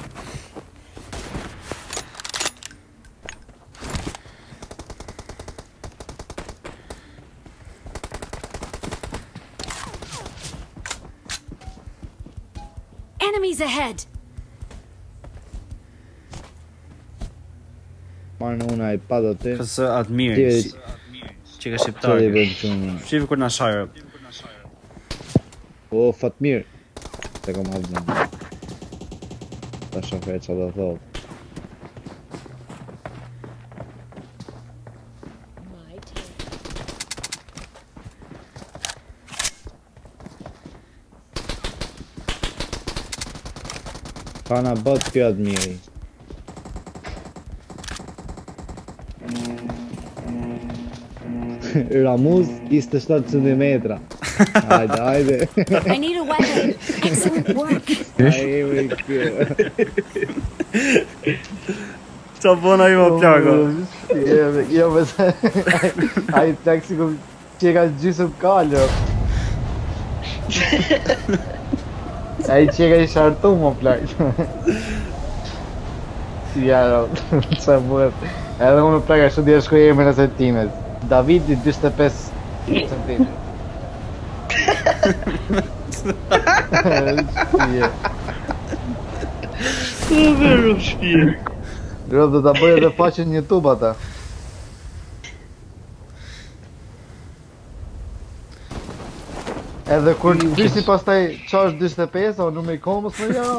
Enemies ahead. Marë në una i pada të. Kësë atë mirë, që ka Qëri shqiptarë. vetë qënë. Shqivi kur në shajrë. O, Fatmir. Se kom hapë në. Ta shofe që do thotë. Ka na bot kjo Admiri. Ramuz 27 cm. Hajde. I need a weapon. Excellent work. Ajme kjo. Qa bëna i më plako? Jo, përse... Ai plak si kom që ka gjysëm kallë. Ai që ka i shartu më plak. Ja, që bëhet. Edhe unë plak ashtu dhja shkoj emër në sentimet. Davidi 25 cm. Shpije. Veru shpije. Gro do ta bëj edhe faqen në YouTube ata. Edhe kur pyesi pastaj ç'a është 45, o numri i komës më ja.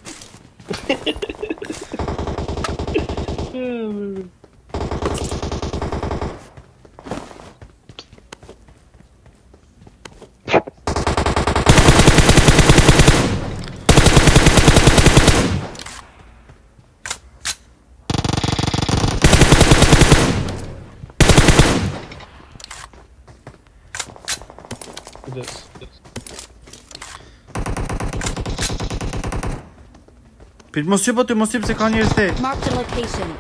Pit mos hyp aty, mos hyp se ka njerëz te. Marked a location.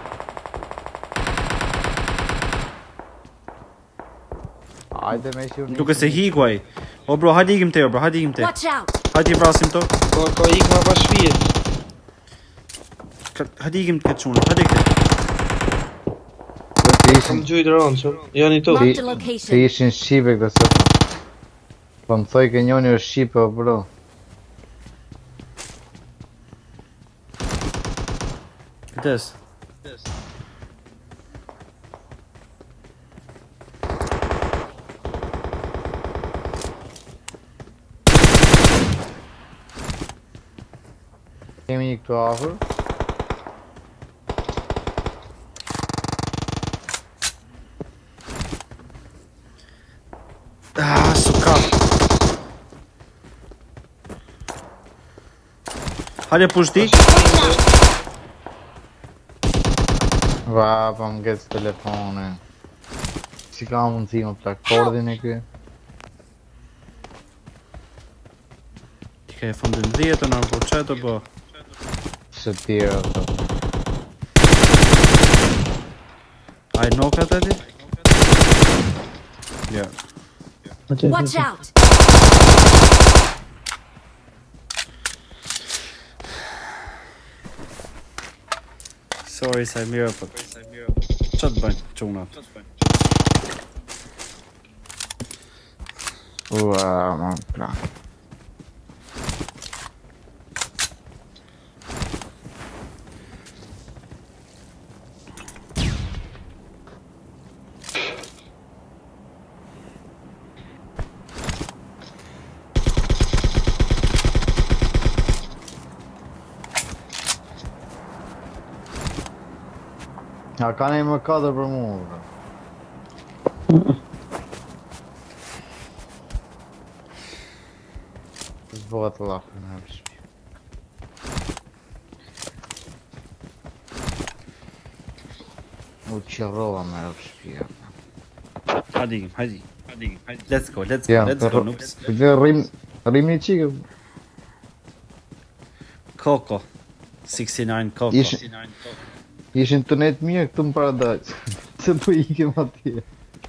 Hajde me shiu. Duke se higuaj. O bro, hajde ikim te, bro, hajde ikim te. Watch out! Hajde i vrasim to. Ka ik ma pa shpije. Hajde ikim këtë çunën, hajde këtë. Kam gjujt rënë, që? Janë i to. Marked a Se location. ishin shqipe këtë sot. Po më thoj ke njoni është shqipe, o bro. Kujdes. Kemi një këtu afër. Ah, suka. Hajde pushti. Va, pa më ngec telefone. Si ka mundësi më plak kordin e ky? Ti ka e fundin 10 në po çeto po. Se tjera ato. Ai knock atë ti? Ja. Watch out! Sorry, Samira, po. Çat bën çuna. Ua, më plak. Ja, ka një më 4 për mu, bro. Zbohet të lakë në hërë shpi. U qërrova me hërë shpi. Hajde ikim, hajde. Let's go, let's go, Ja, let's go, noobs. Këtë rrim një qikë. Coco. 69 Coco. Ishin të net mirë këtu më paradajq. Se po ikim atje.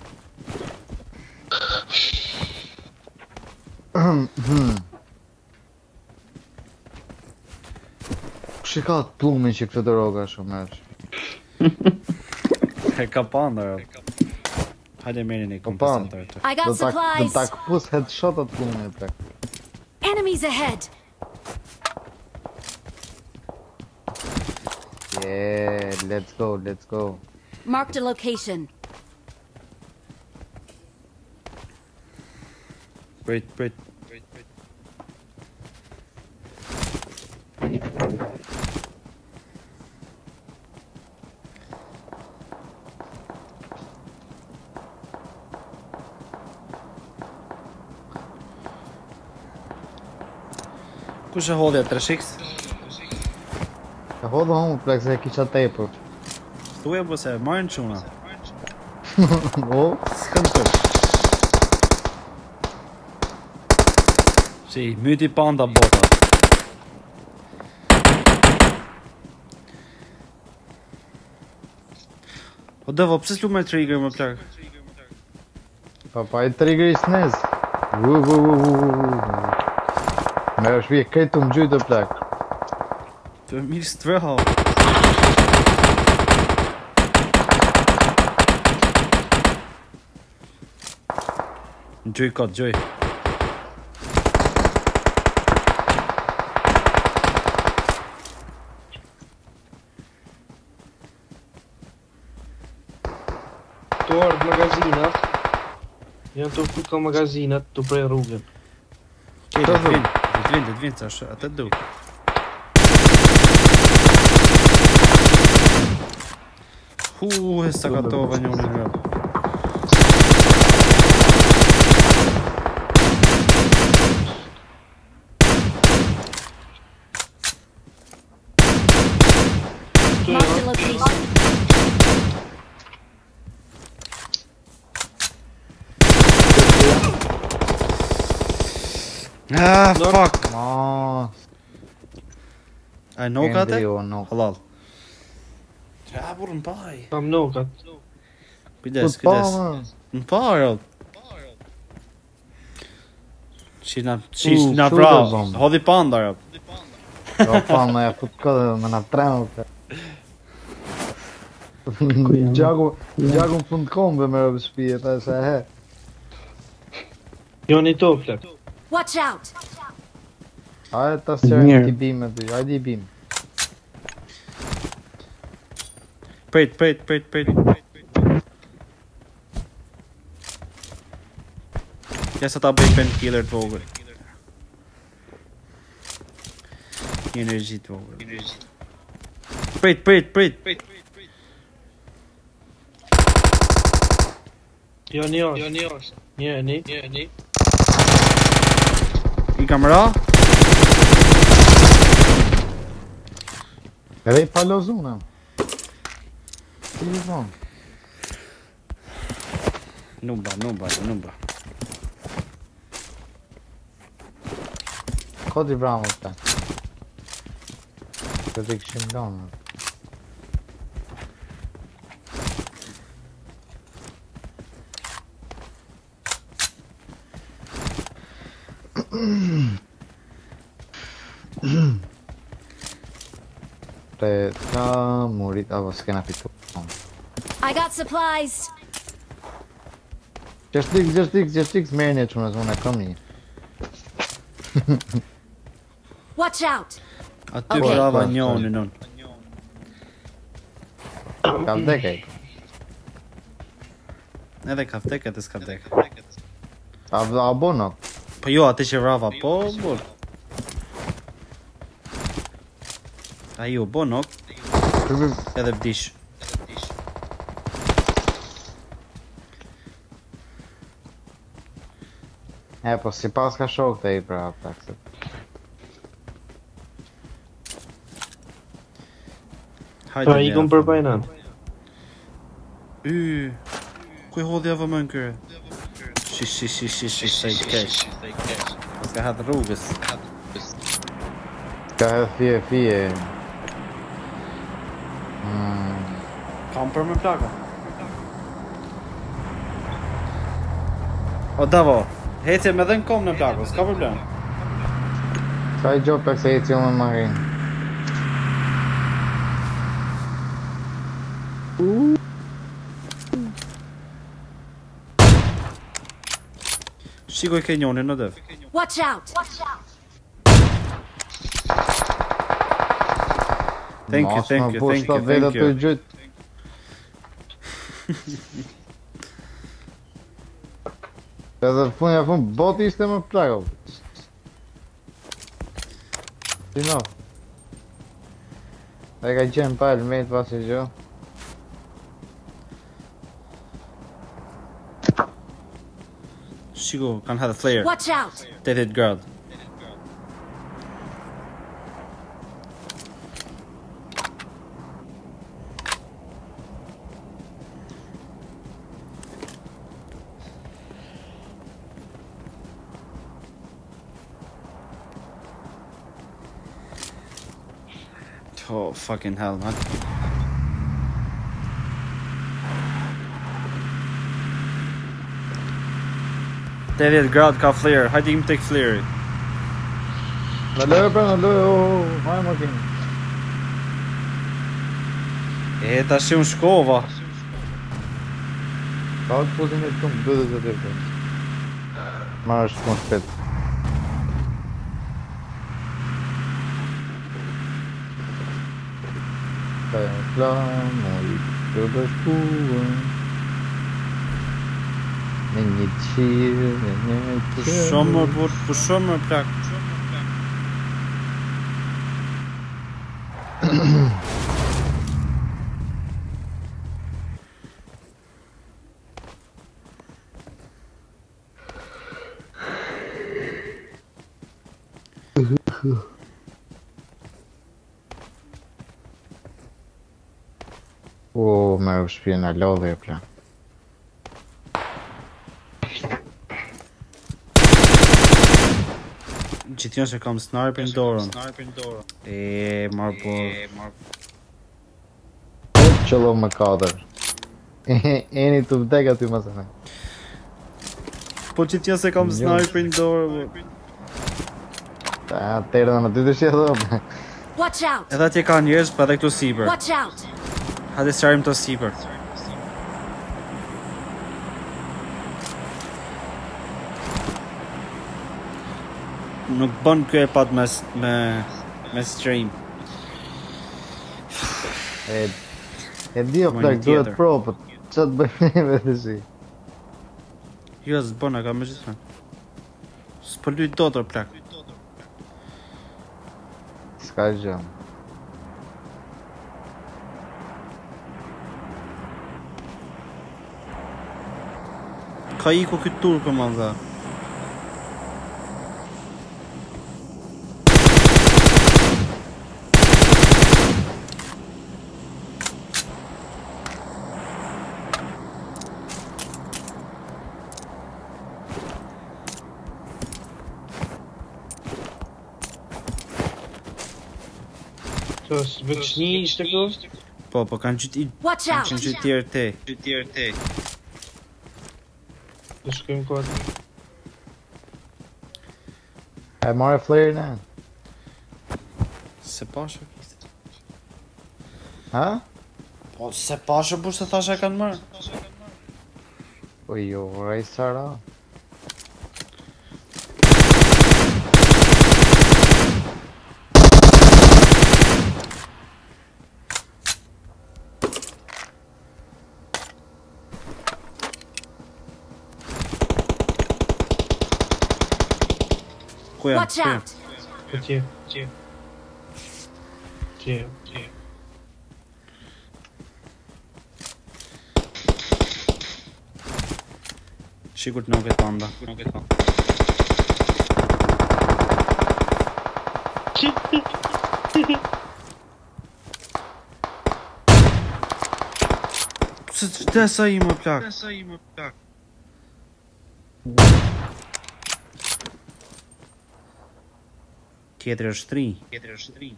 Kështë ka të plumin që këtë të roga shumë ersh. E ka pandar. Hajde merrin një kompensator të. I got Do ta supplies. këpus headshot atë plumin e plak. Enemies ahead. Yeah, let's go, let's go. Marked a location. Wait. Kush e hodhja 3x? E hodhë homu plak se e kisha tepër. Thuaj po se marrin çuna. O, S'kam të. Si, myti panda bota. O devo, pse s'lu me trigger më plak? pa i trigger i snez. Me është vje këtë të më gjytë të plak. Të mirë s'tvrha. Gjoj kot, gjoj. Janë të fut ka magazinat të prej rrugën. Okej, det vind tash, atë du. E sakatova njëri nga. Marked a location. Ah, fuck. Ah, Ai nokat e? jo, no. Halal. Ja, burr në paj. Kam nokat. Kujdes, Po, kujdes. Në parë. Qishna bravo. bomb. Hodhi panda, rap. Jo, pa me e fut kodë me na tremu. Gjagu në fund kombe me rëbë shpije, ta se he. Jo një to, plak. Watch out! Ajde ta sërën Mirë. t'i bim e ty, ajde I bim. Prit. Ja sa ta bëj painkiller të vogël. Një energji të vogël. Prit. Jo një është. Një. I kam ra? Edhe I palozuna. Ti I thonë. Numba. Kodi bramo të. Të t'i këshim donë. Te ka murit apo s'kena fitu. I got supplies. Gjështik s'merni e qunës, unë e kam një. Watch out! Aty Okay. brava njoni non. Ka vdekej. Edhe ka vdek edhe s'ka vdek. A bono? Po jo, atë që vrava, po, burr. Ai u bonok, edhe vdish. E, po si pas ka shok të I pra takse. Pra I kom për pajnan. Kuj hodhja vëmën kërë? Shi, sa I kesh. Ska hadh rrugës. Ka edhe fije. Kam për me plaka. O davo, hecje me dhe në kom në plako, s'ka problem. Ka I gjopë se I cilë me marinë. Shikoj ke njoni në dev. Watch out! Thank you. Edhe fun boti ishte më plako. Si no. E ka qenë pa elmet pasi gjë. Shiko, kanë hadhe flare. Watch out! 80 grad. Oh, fucking hell, man. David grad ka flare, hajde im tek flare. Në lërë pra, në lërë, hajë makinë. E tash unë shkova. Ka të pozin e të këmë, bëdhe të të të. Marrë shkon shpet. Ka e në flamë, i të bashkuën. Në një qirë, në një Pushon më burr, pushon më plak. O, me u shpje në lodhe e pla. Gjithjon se kam sniper në dorën. Marr burr. Qëllo më 4. Eni të vdek aty më se me. Po gjithjon se kam sniper në dorë. Ta tërë në ty të shje dhe. Watch out! Edhe atje ka njerëz, pa edhe këtu sipër. Watch out! Hajde sjarim të sipër. Nuk bën kjo e pat me stream. E di o plak, duhet pro, po që të bëjmë me të shi. Jo, s'bën, e ka me gjithë. S'po lyt do të plak. Ska gjë. Ka iku këtë turkë më dha. Qos, veç një ishte këto? Po, kanë gjithë Watch out! kanë gjithë tjerë te. Të shkojmë këtë. E marrë flare në. Se pashe kiste. Ha? Po, se pashe bu se thashe kanë mërë. Po jo, rej sara. Ku jam? Watch out! Tje. Shikurt nuk e tanda. Se të vdesa i më plak. Tjetër është 3.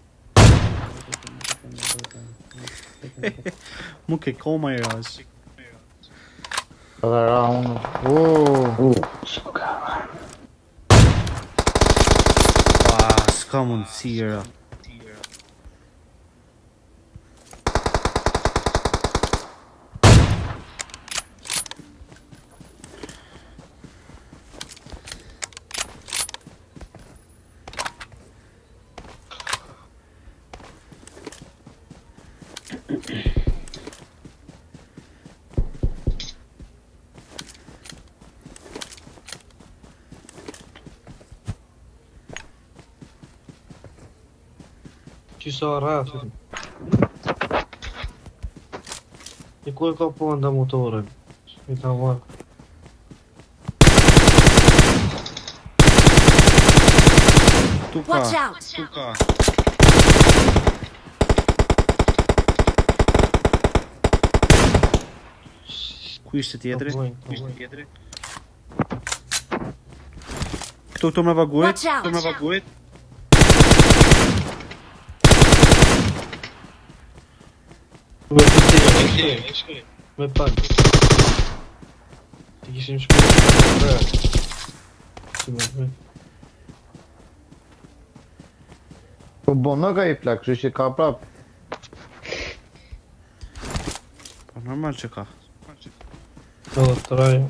Mu ke koma i rash. Edhe ra unë. S'ka. S'ka mundësi ra. Që sa rafë. E ku e ka po nda motorin? E ta marrë. Tu Watch ka. out! Ku ishte tjetëri? Tjetëri? Këto me paguajt? Watch out! Me pak. Të kishim shkuar. Si me me. Po bon në ka i plak, kështu që ka prap. Po normal që ka. Edhe të rajë.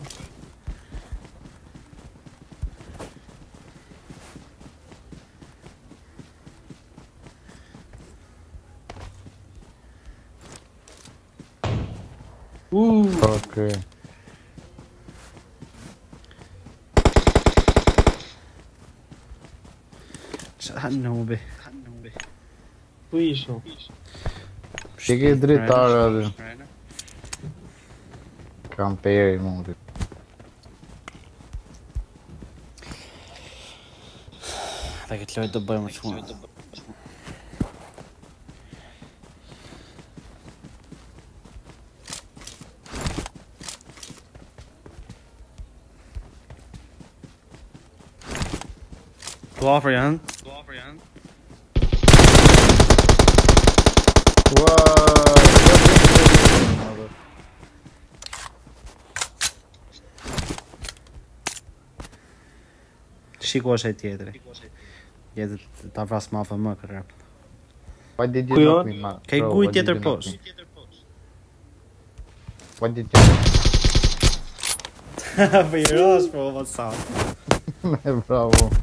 Okej. Qa nubi. Ku isho? Ti ke dritarë aty. Kam peri mundi. Ta këtë lojt të bëjmë shumë. Tu afër janë? Shiko është e tjetëri. Jetë ta vras ma fë më kërrep. Why did Ku you jo? knock me, man? Ka i Bro, guj why did tjetër you knock poshtë. me? Why did you Për i rosh, bro, what's up? Bravo.